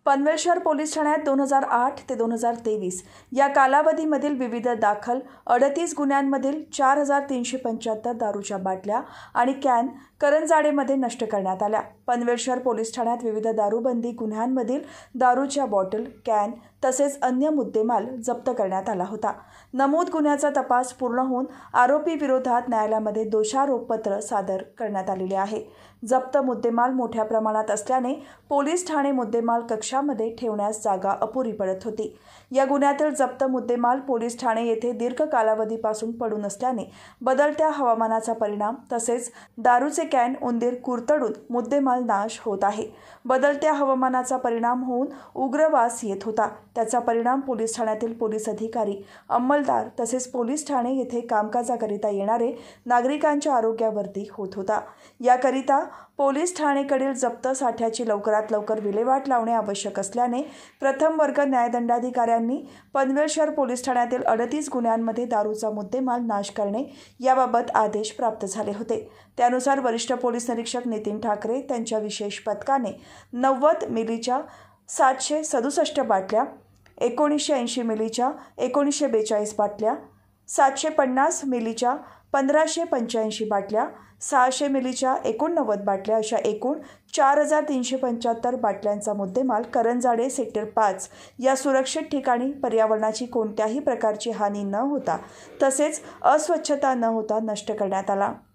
पनवेल शहर पोलीस ठाण्यात 2008 ते 2023 या कालावधीमधील विविध दाखल 38 गुन्ह्यांमधील 4375 दारूच्या बाटल्या आणि कॅन करंजाडेमध्ये नष्ट करण्यात आल्या। पनवेल शहर पोलीस ठाण्यात विविध दारूबंदी गुन्ह्यांमधील दारूच्या बॉटल, कॅन तसेच अन्य मुद्देमाल जप्त करण्यात आला होता। नमूद गुन्ह्याचा तपास पूर्ण होऊन आरोपी विरोधात न्यायालयामध्ये दोषारोपपत्र सादर करण्यात आलेले आहे। जप्त मुद्देमाल मोठ्या प्रमाणात असल्याने पोलीस ठाणे मुद्देमाल कक्षामध्ये ठेवण्यास जागा अपुरी पडत होती। या गुन्ह्यातील जप्त मुद्देमाल पोलीस ठाणे येथे दीर्घ कालावधीपासून पडून असल्याने बदलत्या हवामानाचा परिणाम तसेच दारूचे कॅन उंदीर कुरतडून मुद्देमाल नाश होत आहे। बदलत्या हवामानाचा परिणाम होऊन उग्र वास येत होता। त्याचा परिणाम पोलीस ठाण्यातील पोलीस अधिकारी, अंमलदार तसेच पोलीस ठाणे येथे कामकाजाकरिता येणारे नागरिकांच्या आरोग्यावरती होत होता। याकरिता पोलीस ठाणेकडील जप्त साठ्याची लवकरात लवकर विल्हेवाट लावणे आवश्यक असल्याने प्रथम वर्ग न्यायदंडाधिकाऱ्यांनी पनवेल शहर पोलीस ठाण्यातील 38 गुन्ह्यांमध्ये दारूचा मुद्देमाल नाश करणे याबाबत आदेश प्राप्त झाले होते। त्यानुसार वरिष्ठ पोलीस निरीक्षक नितीन ठाकरे त्यांच्या विशेष पथकाने 90 मिलीच्या 767 बाटल्या, 1980 मिलीच्या 1942 बाटल्या, 750 मिलीच्या 1585 बाटल्या, 600 मिलीच्या 89 बाटल्या अशा एकूण 4375 बाटल्यांचा मुद्देमाल करंजाडे सेक्टर 5 या सुरक्षित ठिकाणी पर्यावरणाची कोणत्याही प्रकारची हानी न होता तसेच अस्वच्छता न होता नष्ट करण्यात आला।